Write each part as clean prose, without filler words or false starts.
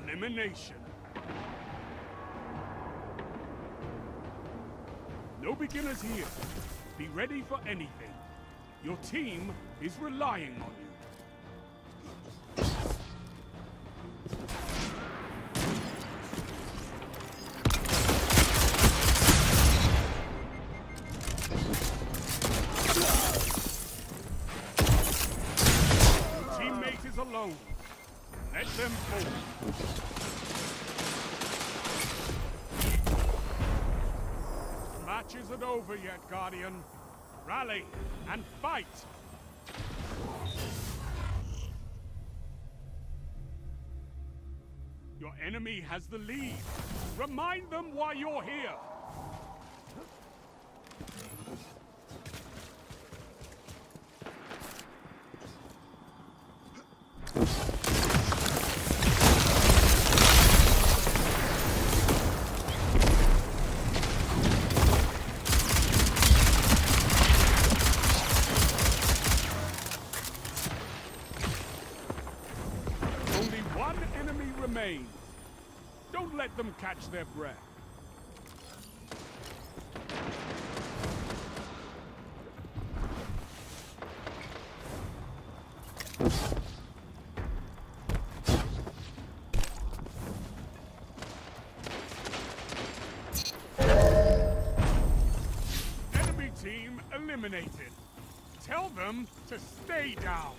Elimination. No beginners here. Be ready for anything. Your team is relying on you. Teammate is alone. Let them fall. The match isn't over yet, Guardian. Rally and fight! Your enemy has the lead. Remind them why you're here. Only one enemy remains. Don't let them catch their breath. Enemy team eliminated. Tell them to stay down.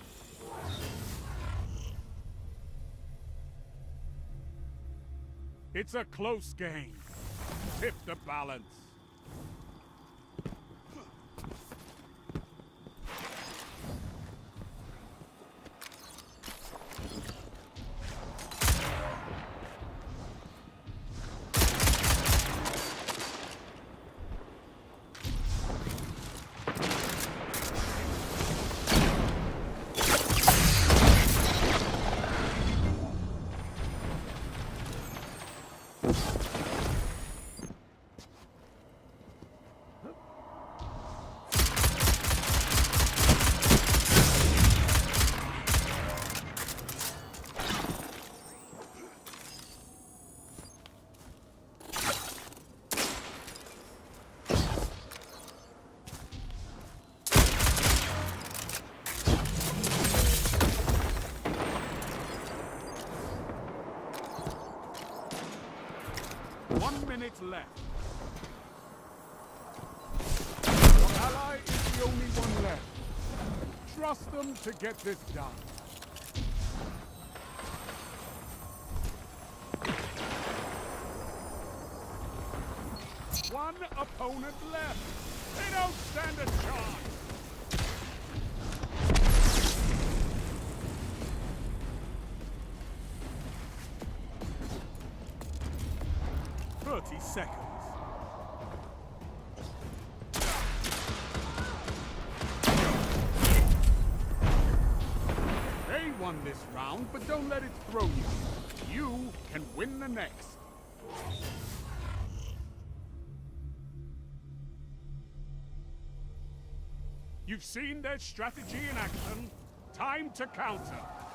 It's a close game. Tip the balance. Left. Your ally is the only one left. Trust them to get this done. One opponent left. They don't stand a chance. Seconds. They won this round, but don't let it throw you. You can win the next. You've seen their strategy in action. Time to counter.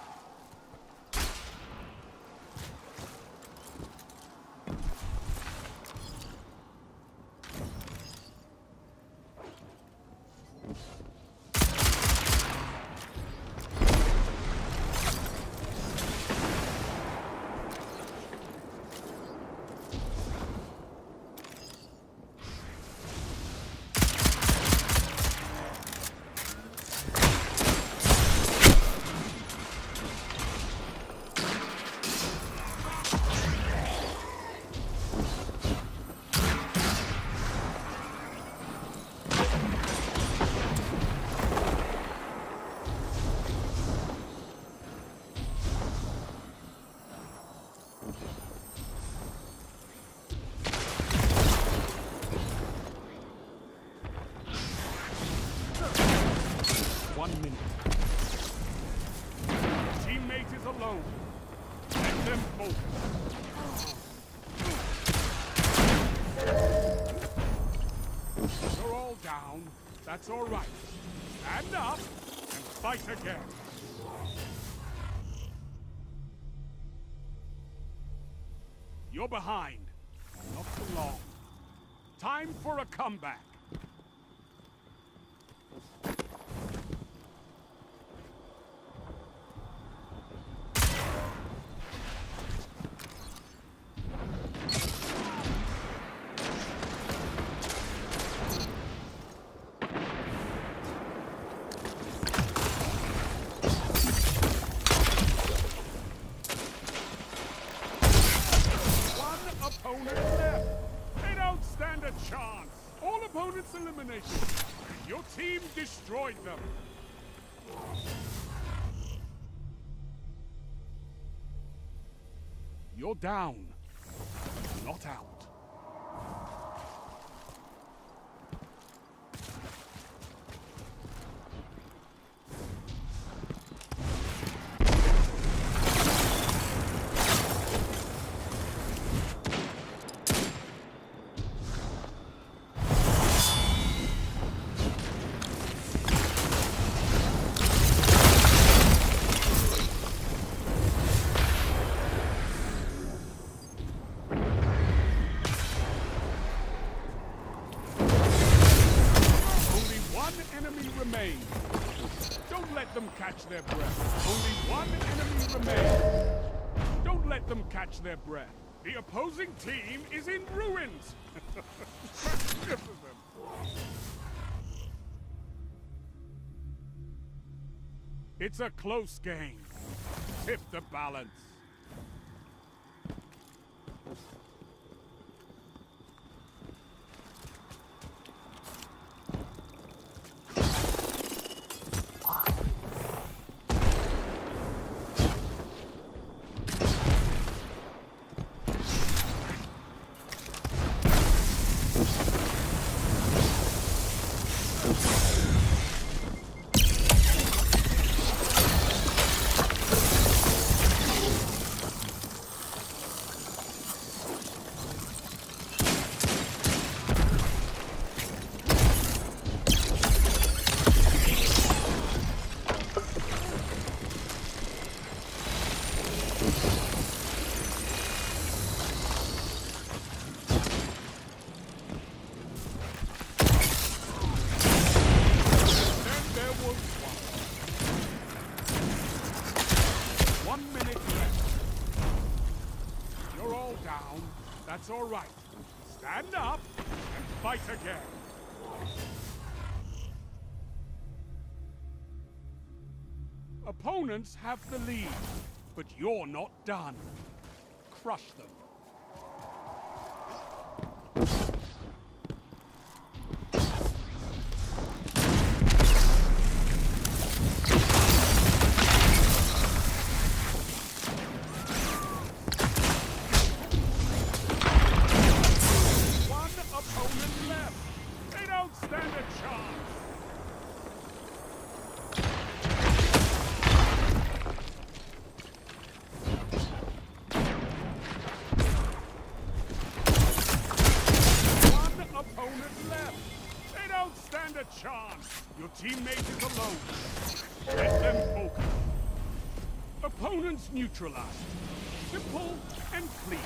Alone. Let them focus. You're all down. That's all right. Stand up and fight again. You're behind. Not for long. Time for a comeback. Opponent left. They don't stand a chance. All opponents eliminated. Your team destroyed them. You're down, not out. Don't let them catch their breath. Only one enemy remains. Don't let them catch their breath. The opposing team is in ruins. Magnificent. It's a close game. Tip the balance. That's all right. Stand up and fight again. Opponents have the lead, but you're not done. Crush them. A chance. Your teammate is alone. Let them focus. Opponents neutralized. Simple and clean.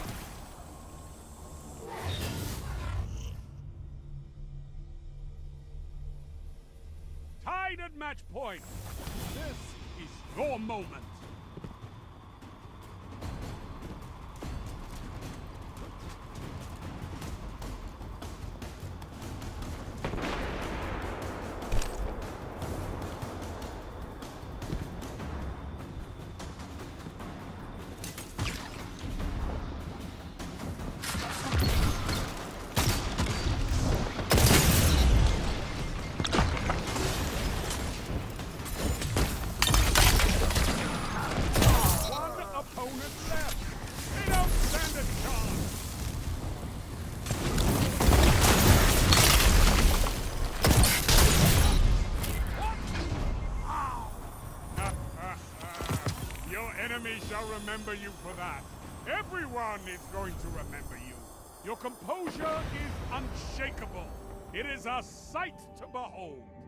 Tied at match point. This is your moment. Enemy shall remember you for that. Everyone is going to remember you. Your composure is unshakable. It is a sight to behold.